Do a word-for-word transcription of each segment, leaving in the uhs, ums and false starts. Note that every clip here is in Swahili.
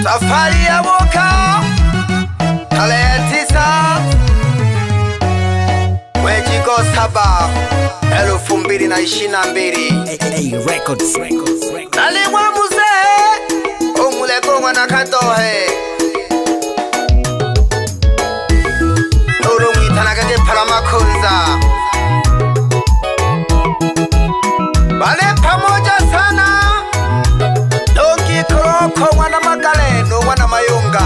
Safari ya Boka tarehe tisa mwezi wa saba elfu mbili na ishirini na mbili. Records, records, records. Nalimwa muzee omuleko mwana katohe Nuru mwitana kage paramakunza Bale pamoja sana Donki Koroko wana Magaleno wana Mayunga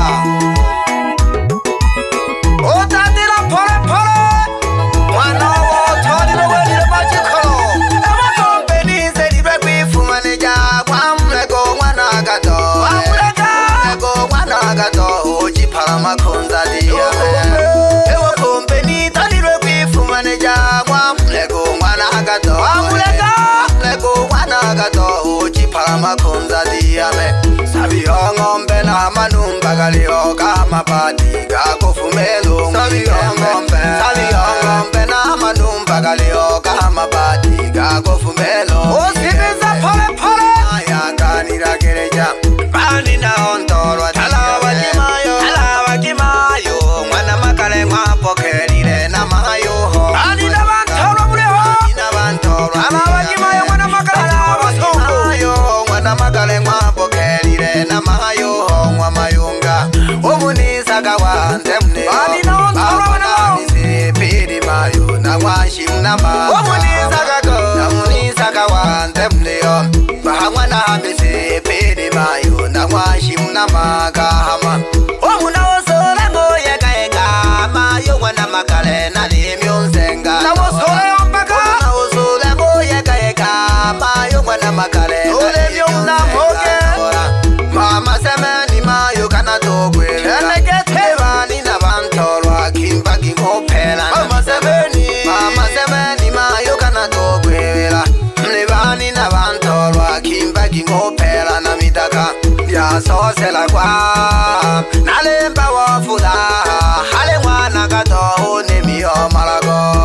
Otandira pole pole Mwana wotori wewe majikolo Ema kompeni libe kwifumaneja Mwamlego mwana gato Mwamlego mwana gato Oji paramakunza diya Ewa kompeni libe kwifumaneja Mwamlego mwana gato Mwamlego Mwamlego mwana gato Oji paramakunza diya Sabiyo ngombe na manumba galio kama padi Gako fumelo Sabiyo ngombe Sabiyo ngombe na manumba galio kama padi Gako fumelo Osibiza pole pole Aya kanira gereja Bani na ontoro Talawa jimayo Talawa jimayo Mwana makale mwapokelile na mayo Bani na bantoro muleho Bani na bantoro Talawa jimayo mwana makale mwapokelile Mwana makale mwapokelile na mayo Mwa mayunga Umunisa kawante mne Bani na ontoro mwana Misi pidi mayo Na mwashi mnama Umunisa kako Na munisa kawante mne Bahamwana misi pidi mayo Na mwashi mnama kahama Omuna osole ngoye kaenga Mayo mwana makale na nimyo nzenga Na osole ompaka Omuna osole ngoye kaenga Mayo mwana makale Ole myo mnamoke Mama semeni mayo kana togwe Enegete Bani na bantorwa Kimba kingopela Mama semeni Mama semeni mayo kana togwe Mnebani na bantorwa Kimba kingopela na mitaka Ya sosela kwa Nalemba wafula Hale mwana katoho Nemiyo malago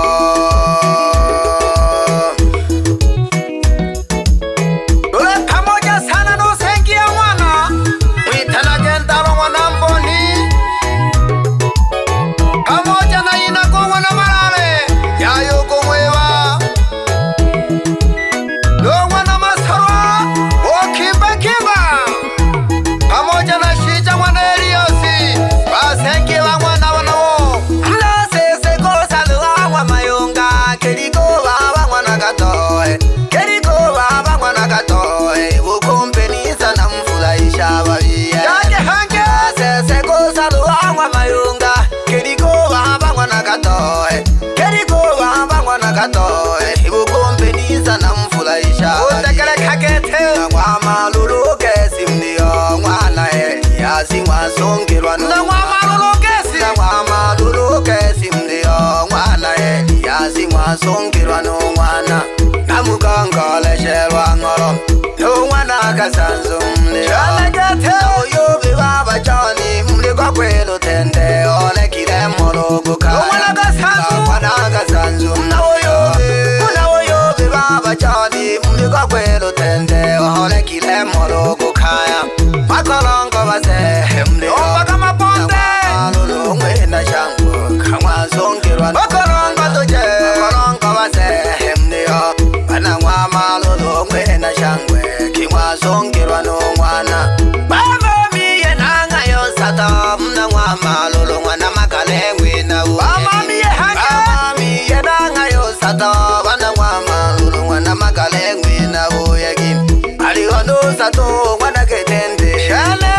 Songirwa no mwana lukesi na mwana lukesi mndio mwana eli yazimwa songirwa no mwana namuganga lesherwa ngoro no mwana kasanzo mndio alagate oyobe baba chani mliko kwelo tende ole kile morogo ka no mwana kasanzo mwana kasanzo na oyobe na oyobe baba chani mliko kwelo tende ole kile morogo kaya makolongo base Ombaka maponte Malulu mwena shangu Kama zongirwa Okorongo tuje Okorongo wase Mnio Bana mwa malulu mwena shangwe Kimwa zongirwa no mwana Bama miye nanga yosato Mna mwa malulu mwana makale mwena uye Bama miye hanga Bama miye nanga yosato Bana mwa malulu mwana makale mwena uye Kim Alihondo sato mwana ketende Shale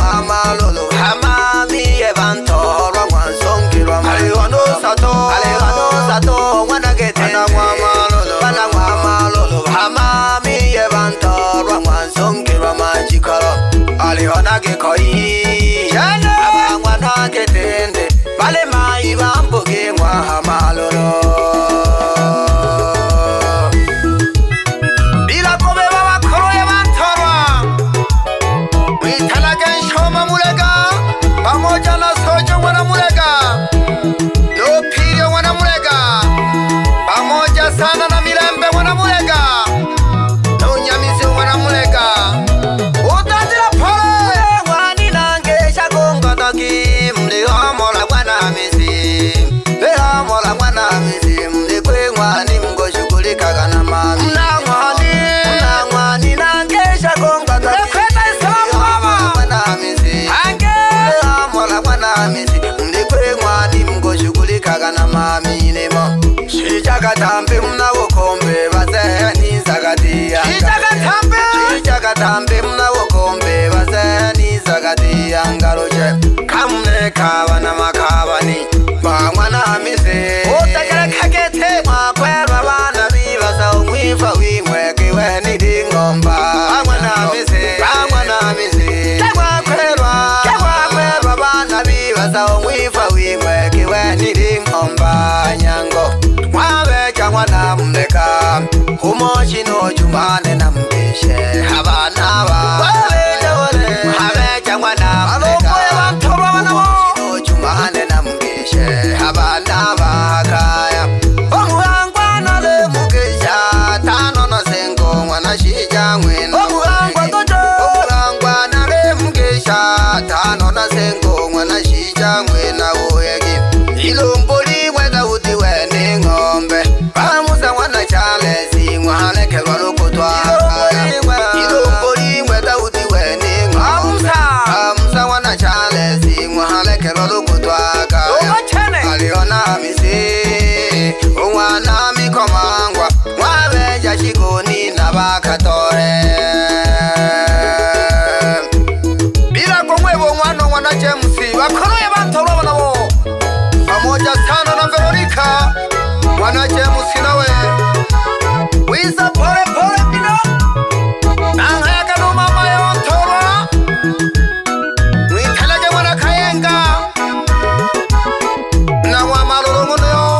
Malolo hamami evantoro mwansongirwa Alihondo sato Alihondo sato mwana getende Malolo Bana mwa malolo hamami evantoro mwansongirwa majikoro Alihona gekoi Shana Aba mwana getende Bale mai bambuge mwa malolo Bila kobe baba koro evantorwa Mwitana genshoma mulega Pamoja na sojo wana mulega No piyo wana mulega Pamoja sana na milembe wana mulega No nyamizi wana mulega Utadila pole Wanina na maminimo Shijakatambe mna wokombe Baze nizagadia Shijakatambe Shijakatambe mna wokombe Baze nizagadia Ngaroje Kamne kaba na makabani Bangwa na mise Otakara kagete Mwakwe babana bibaza Umwifa wimwe kiwe nidi ngomba Bangwa na mise Bangwa na mise Kagwa kwerwa Kagwa kwerwa bana bibaza Umwifa wimwe kiwe nidi ngomba Nyango Mwabe changwa na mdeka Umoshi no jumane na mbishe Habana ba Mwabe jawale Mwabe changwa na mdeka Umoshi no jumane na mbishe Habana ba kaya Omuangwa na le mukisha Tano no sengo mwana shija mweno Omuangwa tojo Omuangwa na le mukisha Tano no sengo mwana shija mwena uwegi Ilumbuli wega uti weni ngombe Bamusa wana chale zingwa haleke walukutwa Ilumbuli wega uti weni ngombe Bamusa wana chale zingwa haleke walukutwa Aliona misi Uwana mikomangwa Mwabeja shikuni na bakatore Bila kumwebo mwano wana chemusi Wakoroye bantoro wanabo Pamoja sana na Veronica Wana chemusi nawe Wisa pole pole pino Nangayaka no mama ya wantoro Mwitalaja wana kayenga Na wamalolo nguno yo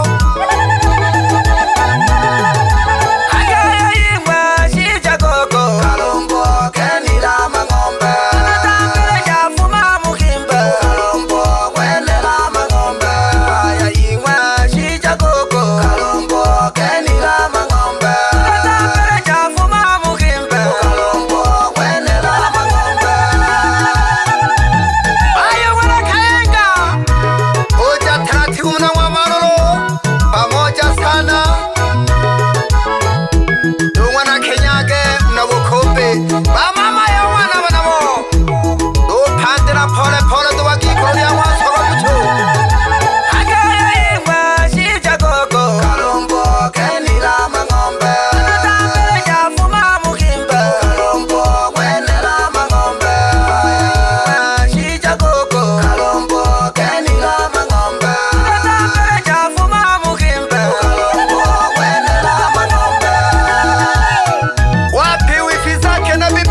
Agaya yingwa shija koko Kalumbo kenila mangombe Natambele ya fuma mukimbe Kalumbo kwenela mangombe Agaya yingwa shija koko Kalumbo kenila mangombe Natambele ya fuma mukimbe Kalumbo kwenela mangombe Ayo wana kayenga Uja taratibu mna wamalolo Pamoja sana Tungwana kenyage mna wukombe Bamama ya wana wanamo Upandira pole pole tuwa kikoro ya wansoga mucho Agaya yingwa shija koko Kalumbo kenila mangombe Natambele ya fuma mukimbe Kalumbo kwenela mangombe Agaya shija koko Kalumbo kenila mangombe Natambele ya fuma mukimbe Kalumbo kwenela mangombe Wapi wifi zake na bibi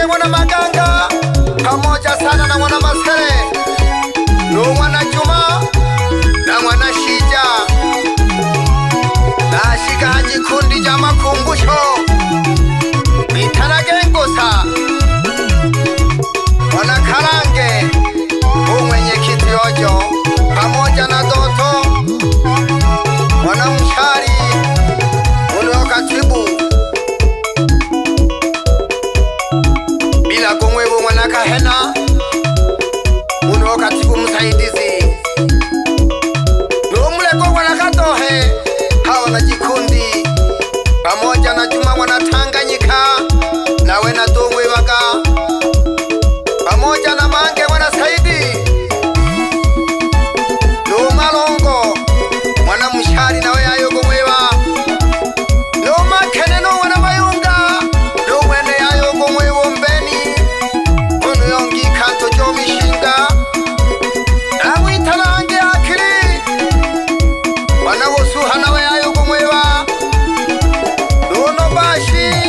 Mwanamake mwana Maganga pamoja sana na mwana Masere no mwana Juma na mwana Shija nashika jikundi ja makumbusho Mitanage Ngosa mwana Karange umwenye kiti Ojo pamoja na Doto mwana Mshari mwana Katibu bila kumwebu mwana Kahena mwana Katibu msaidizi Numleko mwana Katohe hawa na jikundi pamoja na Juma mwana Tanganyika nawe na Dongwe Baga pamoja na Mange mwana Saidi no Malongo mwana Mshari nawe ayogo mwewa no Makene no mwana Mayunga no mwene ayogo mwewo Mbeni ono yongi kanto jo Mishinga na mwitalange akili mwana Wosuha nawe ayogo mwewa no Nobashi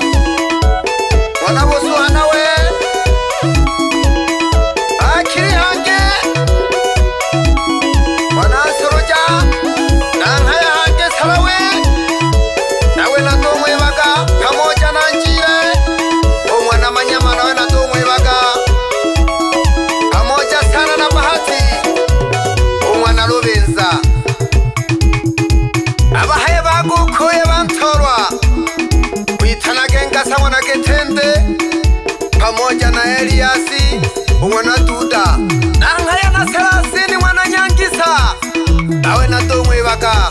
mwana Wosuha nawe akili hange mwana Soroja na Nkaya hange Salawe nawe na Dongwe Baga pamoja na Njire mwana Manyama nawe na Dongwe Baga pamoja sana na Bahati mwana Rubenza abahaye bagukuye bantorwa Mitanage Ngasa mwana Getende pamoja na Eliasi mwana Duda na Nkaya na Selasini mwana Nyangisa nawe na Dongwe Baga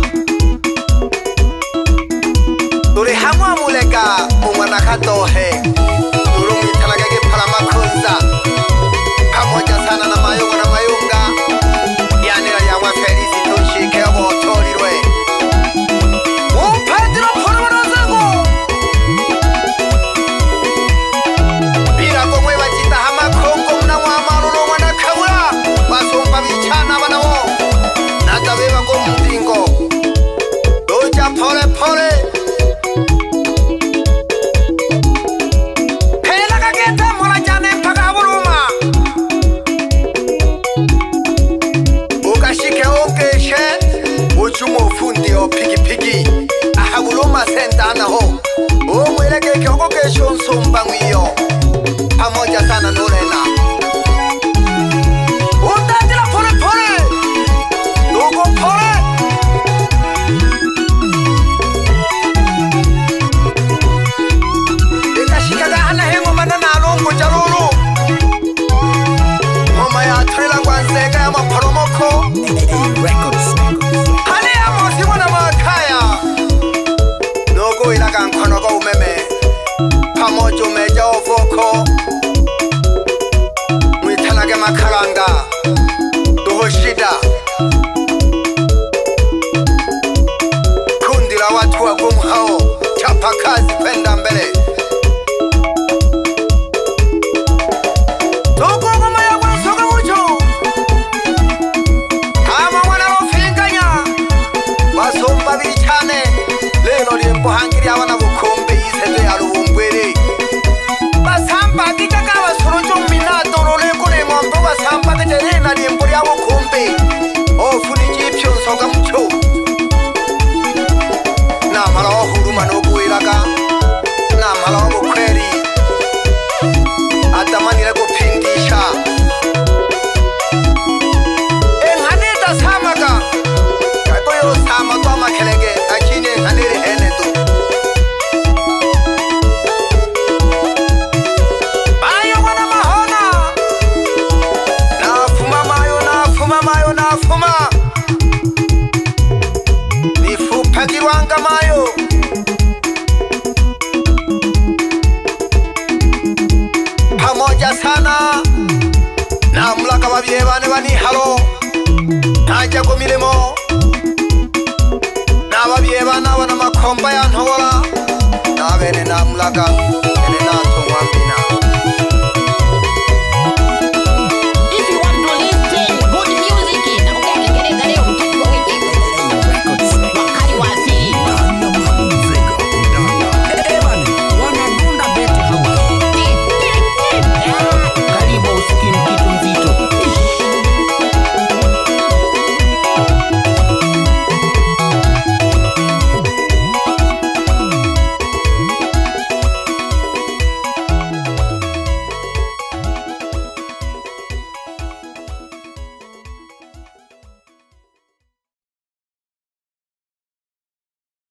Uri hamwa mulega mwana Katohe Uri Mitanage Gepala Makunza pamoja sana na Mayunga na Mayunga yanira yamwa Felisi Tunshike abotorirwe Upedro Porwana zangu bila kumwe bajita hama Kongo mna mwamaruro mwana Kabura basomba bichana banawo natabeba ko mpingo doja pole pole Hela kageta mwana jane mpaka buruma Ukashike okeshe uchumo fundi o pigi pigi ahaburuma sendana ho umweleke kyoko kesho nsumba mwiyo pamoja sana Nurena Utandila pole pole Dogo pole Ikashika gahana hengo manana alongo jaruru Mama ya trela kwanzega ya maporomoko Records. Hali ya mosi mwana Makaya Nogo ilaga nkono go umeme pamoja umeja ofoko Mitanage Makaranga Doho shida kundi la watu wa gumu hao chapa kazi kwenda mbele Toko mama ya mwasoga mucho Kama mwana rofinganya Basomba bichane Leno liempo hangiri awana bukombe Isende ya lubumbwere Basamba kikaka basorojo minato Role kune ngombe basamba Kejerena liempo ya bukombe Ofu ni jipyo nsoga mucho Na mala wa huruma nobu ilaga Na mala wa bukweri Atamanile kupindisha Enhaneta samaga Kakoyo sama to makelege Akine enhanere henetu Bayo wana mahona Nafuma mayo nafuma mayo nafuma Nifupa kirwanga mayo Pamoja sana na mulaka babye bane bani halo Najja ko milemo na babye bana wana makomba ya ntola na bene na mulaka ene na